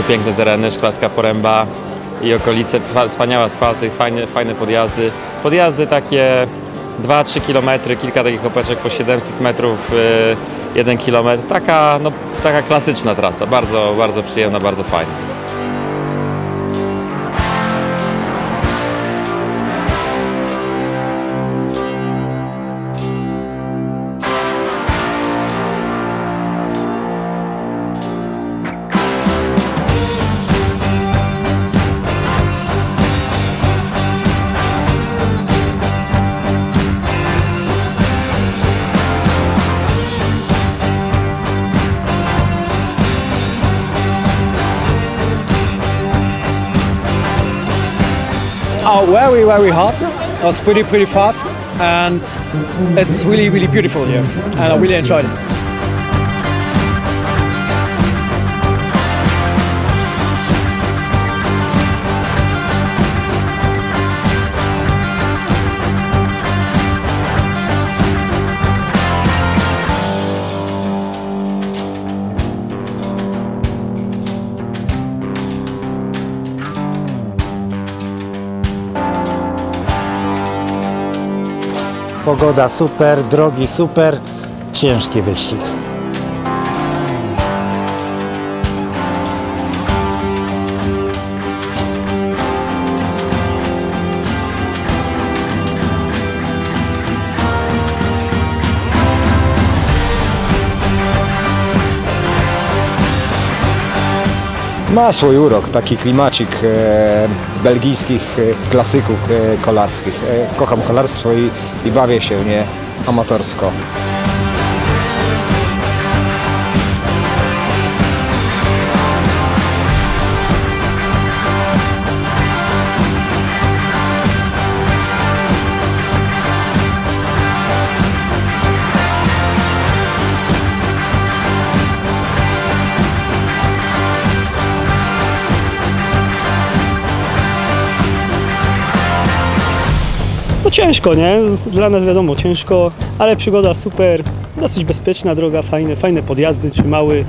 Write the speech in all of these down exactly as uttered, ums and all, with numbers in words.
piękne tereny, Szklarska Poręba i okolice, wspaniałe asfalty, fajne, fajne podjazdy. Podjazdy takie dwa trzy kilometry, kilka takich opeczek po siedemset metrów, jeden kilometr. Taka, no, taka klasyczna trasa, bardzo, bardzo przyjemna, bardzo fajna. Oh, very, very hot. It was pretty, pretty fast, and it's really, really beautiful here, and I really enjoyed it. Pogoda super, drogi super, ciężki wyścig. Ma swój urok, taki klimacik e, belgijskich e, klasyków e, kolarskich. E, kocham kolarstwo i, i bawię się nie amatorsko. No ciężko, nie? Dla nas wiadomo, ciężko, ale przygoda super, dosyć bezpieczna droga, fajne, fajne podjazdy, trzymały.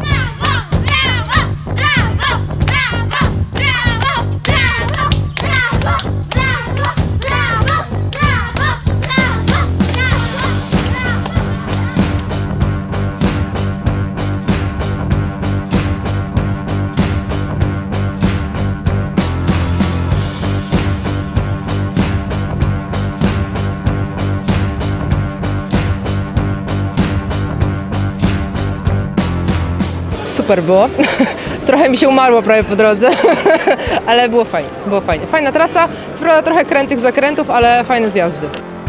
Super było. Trochę mi się umarło prawie po drodze, ale było fajnie, było fajnie. Fajna trasa, co prawda trochę krętych zakrętów, ale fajne zjazdy.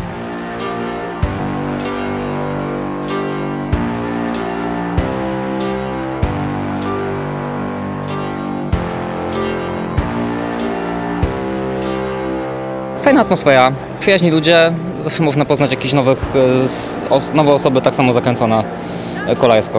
Fajna atmosfera, przyjaźni ludzie, zawsze można poznać jakieś nowych, nowe osoby tak samo zakręcone kolarsko.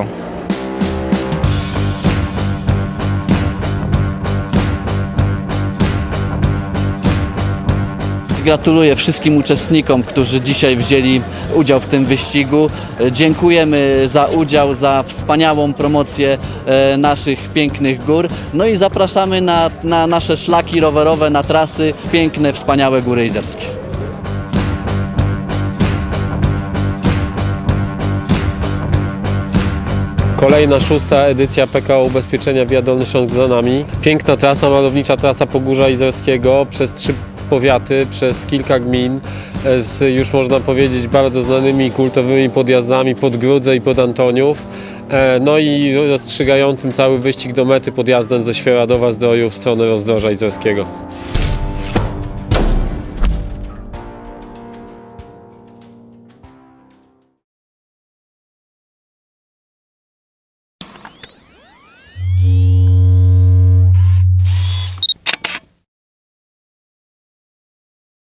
Gratuluję wszystkim uczestnikom, którzy dzisiaj wzięli udział w tym wyścigu. Dziękujemy za udział, za wspaniałą promocję naszych pięknych gór. No i zapraszamy na, na nasze szlaki rowerowe, na trasy, piękne, wspaniałe góry izerskie. Kolejna szósta edycja P K O Ubezpieczenia Via Dolny Śląsk za nami. Piękna trasa, malownicza trasa Pogórza Izerskiego przez trzy powiaty, przez kilka gmin z, już można powiedzieć, bardzo znanymi kultowymi podjazdami pod Grudzę i pod Antoniów. No i rozstrzygającym cały wyścig do mety podjazdem ze Świeradowa Zdroju w stronę Rozdroża Izerskiego.